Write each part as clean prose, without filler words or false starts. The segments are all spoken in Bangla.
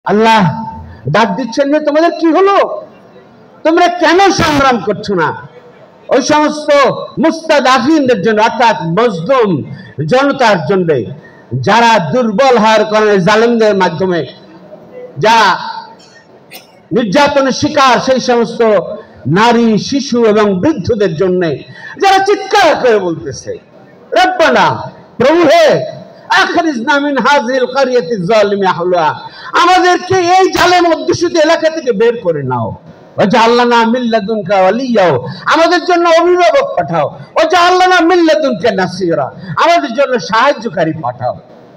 আল্লাহ ডাক দিচ্ছেন যে তোমাদের কি হলো, তোমরা কেন সংগ্রাম করছো না? ওই সমস্ত মুস্তাদাফিনদের জন্য, অর্থাৎ মজলুম জনতার জন্য, যারা দুর্বল হওয়ার কারণে জালেমদের মাধ্যমে যারা নির্যাতনের শিকার, সেই সমস্ত নারী, শিশু এবং বৃদ্ধদের জন্য যারা চিৎকার করে বলতেছে, রব্বানা, প্রভু হে, আখরিজনা মিন হাযিহিল ক্বরিয়াতি যালিমি আহলুহা, আমাদেরকে এই জালেম অধ্যুষিত এলাকা থেকে বের করে নাও। ওয়াজআলনা মিন লাদুনকা ওয়ালিয়্যা, আমাদের জন্য অভিভাবক পাঠাও। ওয়াজআলনা মিন লাদুনকা নাসীরা, আমাদের জন্য সাহায্যকারী পাঠাও।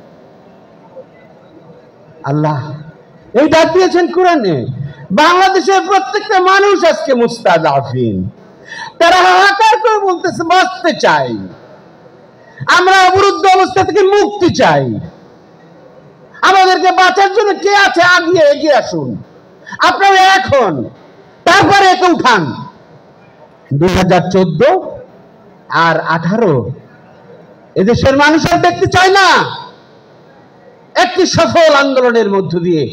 আল্লাহ এই ডাক দিয়েছেন কোরআনে। বাংলাদেশের প্রত্যেকটা মানুষ আজকে মুস্তাদাফিন, তারা হাহাকার করে বলতেছে বাঁচতে চাই, আমরা অবরুদ্ধ অবস্থা থেকে মুক্তি চাই, আমাদেরকে বাঁচার জন্য কে আছে এগিয়ে আসুন, আপনারা এখন, তারপরে একে উঠান। 2014 আর 18 এদেশের মানুষ আর দেখতে চায় না একটি সফল আন্দোলনের মধ্য দিয়ে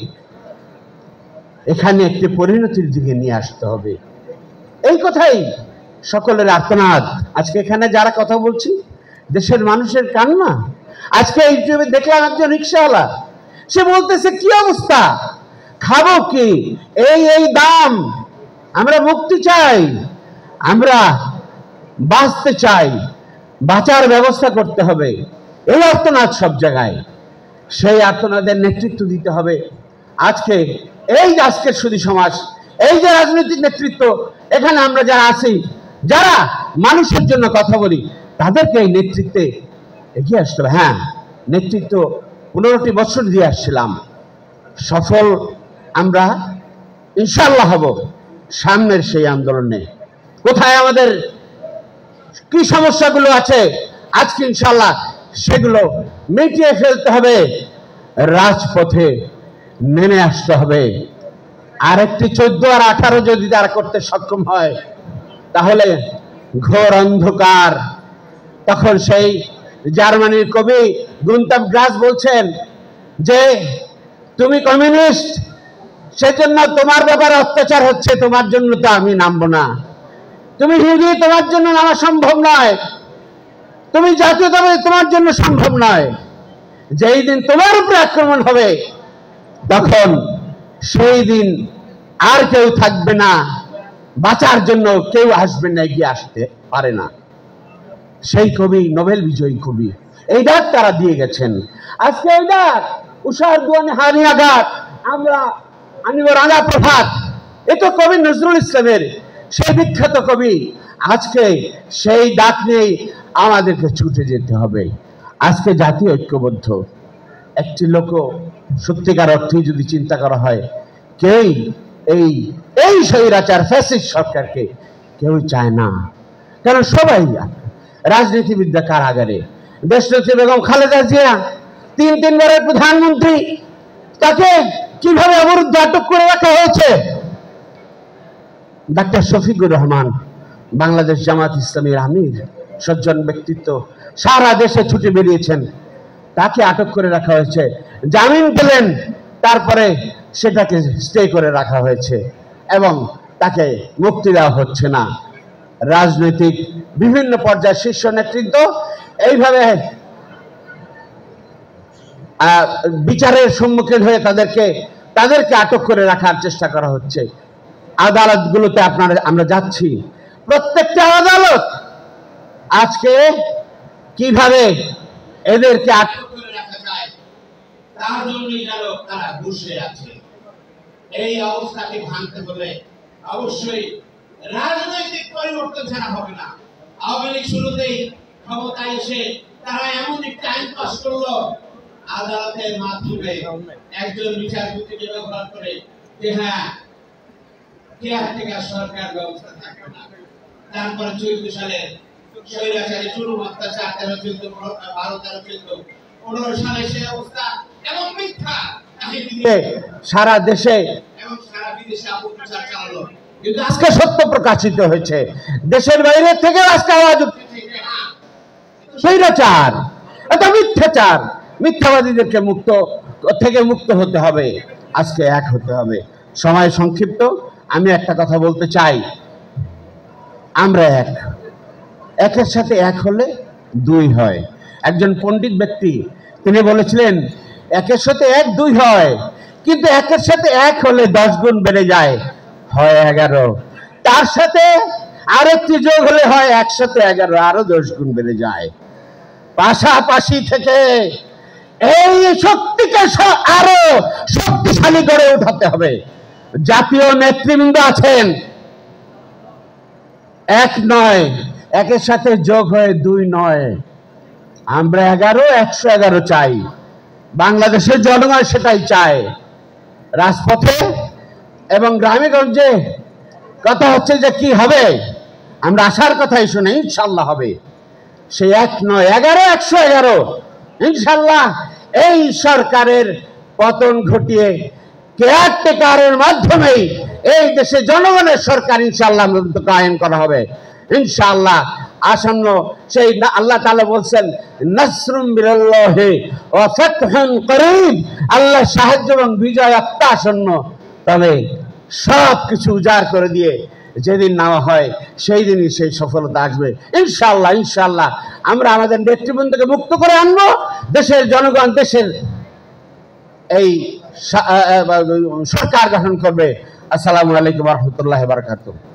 এখানে একটি পরিণতির দিকে নিয়ে আসতে হবে। এই কথাই সকলের আর্তনাদ। আজকে এখানে যারা কথা বলছি, দেশের মানুষের কান্না। আজকে ইউটিউবে দেখলাম একজন রিক্সাওয়ালা, সে বলতেছে কি অবস্থা, খাবো কি, এই দাম, আমরা মুক্তি চাই, আমরা বাঁচতে চাই, বাঁচার ব্যবস্থা করতে হবে। এই আর্তনাদ সব জায়গায়, সেই আর্তনাদের নেতৃত্ব দিতে হবে। আজকের সুধী সমাজ, এই যে রাজনৈতিক নেতৃত্ব, এখানে আমরা যারা আছি, যারা মানুষের জন্য কথা বলি, তাদেরকে এই নেতৃত্বে এগিয়ে আসতে হবে। হ্যাঁ, নেতৃত্ব 15টি বছর দিয়ে আসছিলাম, সফল আমরা ইনশাআল্লাহ হব সামনের সেই আন্দোলনে। কোথায় আমাদের কি সমস্যাগুলো আছে, আজকে ইনশাআল্লাহ সেগুলো মিটিয়ে ফেলতে হবে, রাজপথে নেমে আসতে হবে। আরেকটি 14 আর 18 যদি তারা করতে সক্ষম হয়, তাহলে ঘোর অন্ধকার। তখন সেই জার্মানির কবি গুন্তাভ গ্রাস বলছেন যে তুমি কমিউনিস্ট, সেজন্য তোমার ব্যাপারে অত্যাচার হচ্ছে, তোমার জন্য তো আমি নামবো না। তুমি হিন্দু, তোমার জন্য নামা সম্ভব নয়। তুমি জাতীয়তাবাদী, তোমার জন্য সম্ভব নয়। যেই দিন তোমার উপরে আক্রমণ হবে, তখন সেই দিন আর কেউ থাকবে না, বাঁচার জন্য কেউ আসবে না, এগিয়ে আসতে পারে না। সেই কবি, নোবেল বিজয়ী কবি, এই ডাক তারা দিয়ে গেছেন। আজকে এই ডাক উষার দুয়ানে হারিয়া গাত, আমরা আনিব রাঙা প্রভাত, এ তো কবি নজরুল ইসলামের, সেই বিখ্যাত কবি। আজকে সেই ডাক নিয়েই আমাদেরকে ছুটে যেতে হবে। আজকে জাতি ঐক্যবদ্ধ। একটি লোক সত্যিকার অর্থে যদি চিন্তা করা হয়, কেউ এই স্বৈরাচার ফ্যাসিস্ট সরকারকে কেউ চায় না। কারণ সবাই রাজনীতিবিদরা কারাগারে। দেশনেত্রী বেগম খালেদা জিয়া 3 বারের প্রধানমন্ত্রী, তাকে কিভাবে অবরুদ্ধ আটক করে রাখা হয়েছে? ডাক্তার শফিকুর রহমান, বাংলাদেশ জামাত ইসলামীর আমির, সজ্জন ব্যক্তিত্ব, সারা দেশে ছুটে বেরিয়েছেন, তাকে আটক করে রাখা হয়েছে। জামিন পেলেন, তারপরে সেটাকে স্টে করে রাখা হয়েছে এবং তাকে মুক্তি দেওয়া হচ্ছে না। রাজনৈতিক বিভিন্ন পর্যায়ের শীর্ষ নেতৃত্ব এইভাবে বিচারের সম্মুখীন হয়ে তাদেরকে আটক করে রাখার চেষ্টা করা হচ্ছে। আদালতগুলোতে আমরা যাচ্ছি, প্রত্যেকটা আদালত আজকে কিভাবে এদেরকে আটক করে রাখা যায় তার জন্যই যেন তারা বসে আছে। এই অবস্থাকে ভাঙতে হলে অবশ্যই রাজনৈতিক পরিবর্তন ছাড়া হবে না। আওয়ামী লীগ শুরুতেই ক্ষমতায় এসে তারা এমন একটা আইন পাস করলো, আদালতের মাধ্যমে একজন বিচারপতিকে ব্যবহার করে যে হ্যাঁ, কেয়ারটেকার সরকার ব্যবস্থা থাকবে না। তারপরে 14 সালে স্বৈরাচারী জুলুম অত্যাচার 13-14, 12-13-14, 15 সালে সেই অবস্থা এবং মিথ্যা সারা দেশে এবং সারা বিদেশে অপপ্রচার চালালো। কিন্তু আজকে সত্য প্রকাশিত হয়েছে, দেশের বাইরে থেকে আজকে আওয়াজ উঠছে, স্বৈরাচার, এটা মিথ্যাচার, মিথ্যাবাদীদেরকে মুক্ত হতে হবে। আজকে এক হতে হবে। সময় সংক্ষিপ্ত, আমি একটা কথা বলতে চাই, আমরা একের সাথে এক হলে দুই হয়। একজন পণ্ডিত ব্যক্তি তিনি বলেছিলেন একের সাথে এক দুই হয়, কিন্তু একের সাথে এক হলে 10 গুণ বেড়ে যায়, হয় 11। তার সাথে আরেকটি যোগ হলে হয় 111, আরো 10 গুণ বেড়ে যায়। পাশাপাশি থেকে এই শক্তিকে আরো শক্তিশালী করে উঠাতে হবে। জাতীয় নেতৃবৃন্দ আছেন, এক নয়, একের সাথে যোগ হয়ে দুই নয়, আমরা 11, 111 চাই। বাংলাদেশের জনগণ সেটাই চায়। রাজপথে এবং গ্রামেগঞ্জে কথা হচ্ছে যে কি হবে, আমরা আশার কথাই শুনে ইনশাল্লাহ হবে। সে 1 নয়, 11, 111 ইনশাল্লাহ। এই সরকারের পতন ঘটিয়ে কেয়ারটেকারের মাধ্যমেই এই দেশে জনগণের সরকার ইনশাল্লাহ কায়েম করা হবে ইনশাল্লাহ। আসন্ন সেই আল্লাহ তাআলা বলছেন নাসরুম মিনাল্লাহি ওয়া ফাতহুন করিব, আল্লাহ সাহায্য এবং বিজয় আসন্ন। তবে সব কিছু উজাড় করে দিয়ে যেদিন নেওয়া হয় সেই দিনই সেই সফলতা আসবে ইনশাআল্লাহ। ইনশাআল্লাহ আমরা আমাদের নেতৃবৃন্দকে মুক্ত করে আনবো, দেশের জনগণ দেশের এই সরকার গঠন করবে। আসসালামু আলাইকুম ওয়া রাহমাতুল্লাহি ওয়া বারাকাতুহু।